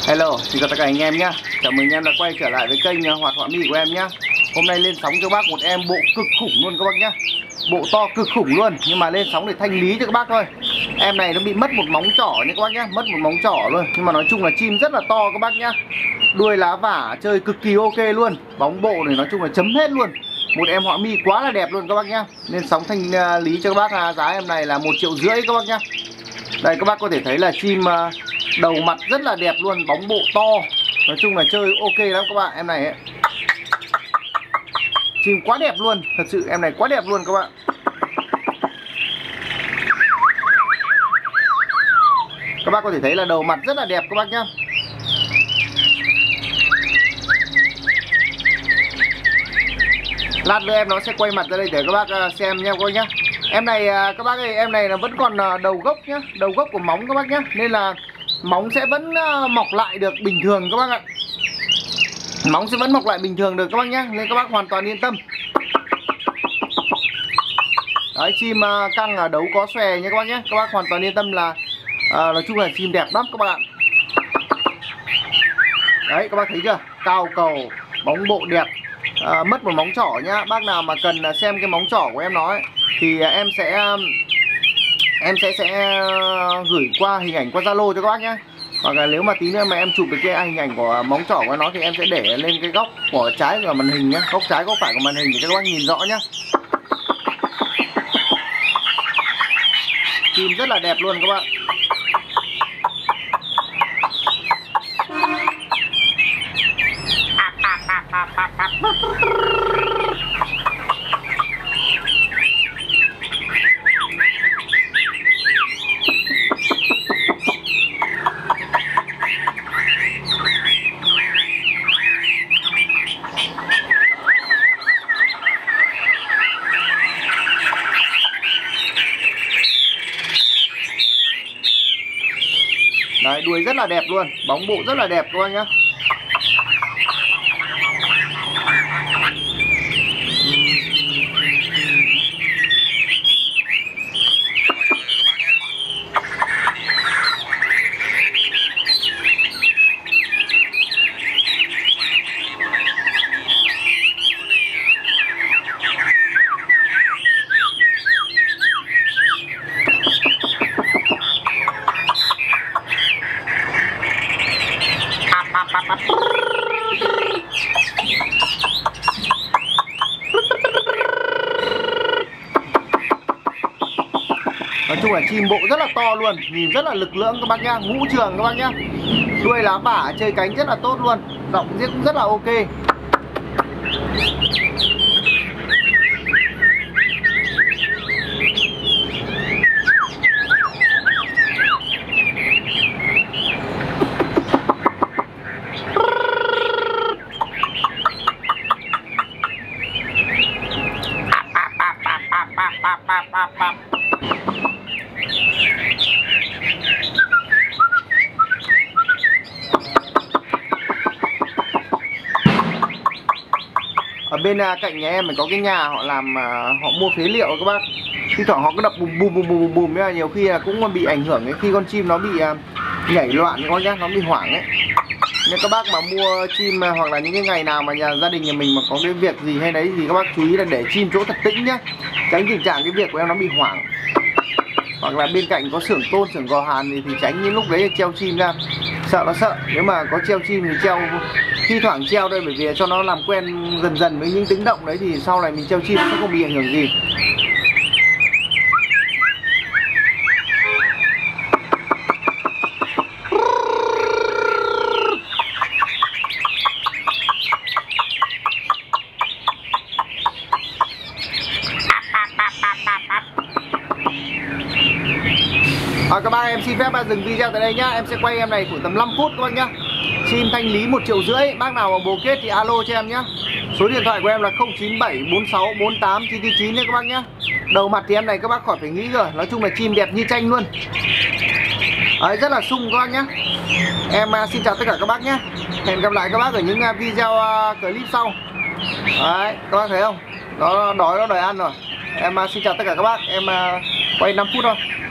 Hello, xin chào tất cả anh em nhé. Chào mừng anh em đã quay trở lại với kênh Hoạt Họa Mi của em nhé. Hôm nay lên sóng cho bác một em bộ cực khủng luôn các bác nhé. Bộ to cực khủng luôn, nhưng mà lên sóng để thanh lý cho các bác thôi. Em này nó bị mất một móng trỏ nha các bác nhé, mất một móng trỏ luôn. Nhưng mà nói chung là chim rất là to các bác nhé. Đuôi lá vả chơi cực kỳ ok luôn. Bóng bộ này nói chung là chấm hết luôn. Một em họa mi quá là đẹp luôn các bác nhé. Lên sóng thanh lý cho các bác, giá em này là 1,5 triệu các bác nhé. Đây các bác có thể thấy là chim đầu mặt rất là đẹp luôn, bóng bộ to. Nói chung là chơi ok lắm các bạn. Em này ấy, chim quá đẹp luôn, thật sự em này quá đẹp luôn các bạn. Các bác có thể thấy là đầu mặt rất là đẹp các bác nhá. Lát nữa em nó sẽ quay mặt ra đây để các bác xem nha các bác nhá. Em này các bác ơi, em này là vẫn còn đầu gốc nhá, đầu gốc của móng các bác nhá, nên là móng sẽ vẫn mọc lại được bình thường các bác ạ. Móng sẽ vẫn mọc lại bình thường được các bác nhá, nên các bác hoàn toàn yên tâm. Đấy, chim căng ở đấu có xòe nha các bác nhé. Các bác hoàn toàn yên tâm là nói chung là chim đẹp lắm các bạn. Đấy các bác thấy chưa, cao cầu, bóng bộ đẹp, mất một móng trỏ nhá. Bác nào mà cần xem cái móng trỏ của em nó ấy, thì em sẽ gửi qua hình ảnh qua Zalo cho các bác nhé. Hoặc là nếu mà tí nữa mà em chụp được cái hình ảnh của móng trỏ của nó thì em sẽ để lên cái góc của trái của màn hình nhé, góc trái góc phải của màn hình để cho các bác nhìn rõ nhé. Chim rất là đẹp luôn các bạn. Đấy, đuôi rất là đẹp luôn, bóng bộ rất là đẹp các bác nhá. Nói chung là chim bộ rất là to luôn, nhìn rất là lực lưỡng các bác nhá, ngũ trường các bác nhá. Đuôi lá vả chơi cánh rất là tốt luôn, giọng giết cũng rất là ok. Ở bên cạnh nhà em có cái nhà họ làm, họ mua phế liệu các bác. Thi thoảng họ cứ đập bùm bùm bùm bùm bùm, nhiều khi là cũng bị ảnh hưởng ấy, khi con chim nó bị nhảy loạn các bác nhá, nó bị hoảng ấy. Nên các bác mà mua chim hoặc là những cái ngày nào mà gia đình nhà mình mà có cái việc gì hay đấy thì các bác chú ý là để chim chỗ thật tĩnh nhá, tránh tình trạng cái việc của em nó bị hoảng. Hoặc là bên cạnh có xưởng tôn, xưởng gò hàn thì tránh những lúc đấy treo chim ra, sợ nó sợ. Nếu mà có treo chim thì treo thi thoảng treo đây, bởi vì cho nó làm quen dần dần với những tiếng động đấy thì sau này mình treo chim sẽ không bị ảnh hưởng gì. Các bác, em xin phép dừng video tại đây nhá. Em sẽ quay em này khoảng tầm 5 phút các bác nhá. Chim thanh lý 1,5 triệu. Bác nào mà bồ kết thì alo cho em nhá. Số điện thoại của em là 0974648999 nha các bác nhá. Đầu mặt thì em này các bác khỏi phải nghĩ rồi. Nói chung là chim đẹp như tranh luôn. Đấy, rất là sung các bác nhá. Em xin chào tất cả các bác nhé. Hẹn gặp lại các bác ở những video clip sau. Đấy, các bác thấy không? Nó đói, nó đòi ăn rồi. Em xin chào tất cả các bác. Em quay 5 phút thôi.